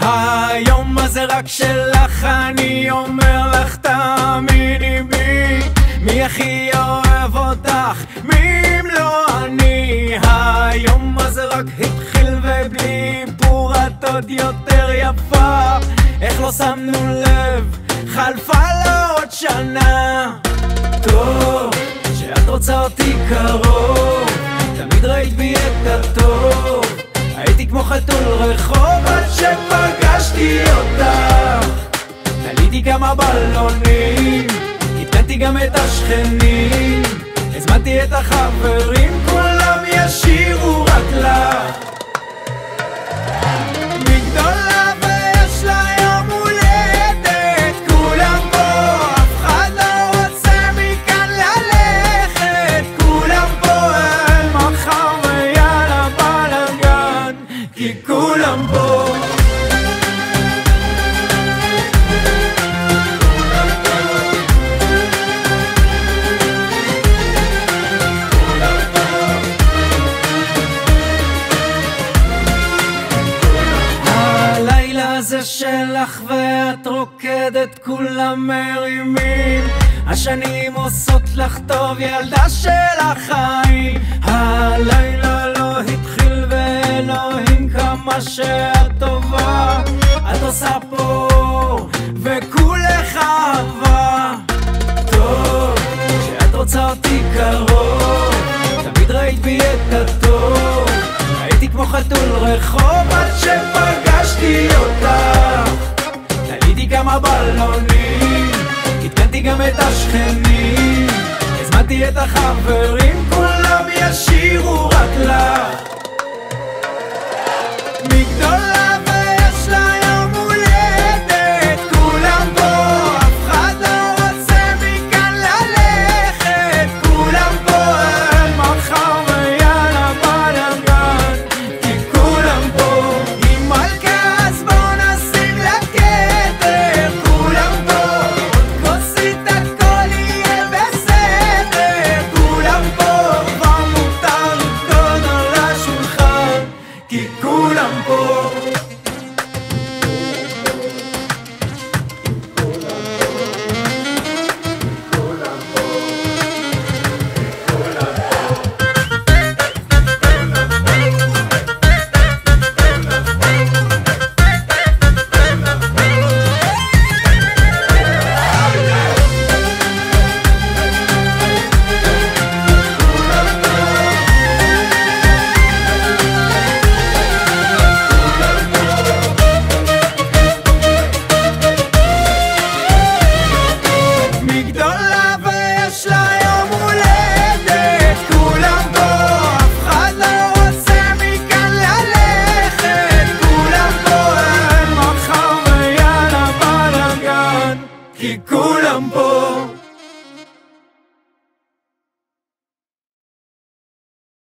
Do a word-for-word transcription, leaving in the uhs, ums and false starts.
היום הזה רק שלך, אני אומר לך תאמיני בי. מי הכי אוהב אותך, מי אם לא אני. היום הזה רק התחיל ובלי איפור את עוד יותר יפה. איך לא שמנו לב, חלפה לה עוד שנה. טוב שאת רוצה אותי קרוב, תמיד ראית בי את הטוב. הייתי כמו חתול רחוב עד שפגשתי אותך. תליתי כמה בלונים, עדכנתי גם את השכנים, הזמנתי את החברים, כולם ישירו רק לך. מגדולה ויש לה יום הולדת, כולם פה, אף אחד לא רוצה מכאן ללכת. כולם פה אל מחר ויאללה בלגן, כי כולם פה. זה שלך ואת רוקדת, כולם מרימים, השנים עושות לך טוב, ילדה של החיים. הלילה לא התחיל ואלוהים כמה שאת טובה, את עושה פה וכולך אהבה. טוב שאת רוצה אותי קרוב, תמיד ראית בי את הטוב. הייתי כמו חתול רחוב עד שפגשתי אותך. תליתי כמה בלונים, עדכנתי גם את השכנים, הזמנתי את החברים, כולם ישירו רק לך. מגדולה ויש לה יום הולדת, כולם פה, אף אחד לא רוצה מכאן ללכת. כולם פה אל מחר ויאללה בלגן, כי כולם פה. היא מלכה אז בוא נשים לה כתר. כולם פה, עוד כוסית הכל יהיה בסדר. כולם פה, כבר מותר לקרוא על השולחן, כי כולם פה. מגדולה ויש לה יום הולדת, כולם פה, אף אחד לא רוצה מכאן ללכת. כולם פה אל מחר ויאללה בלגן, כי כולם פה.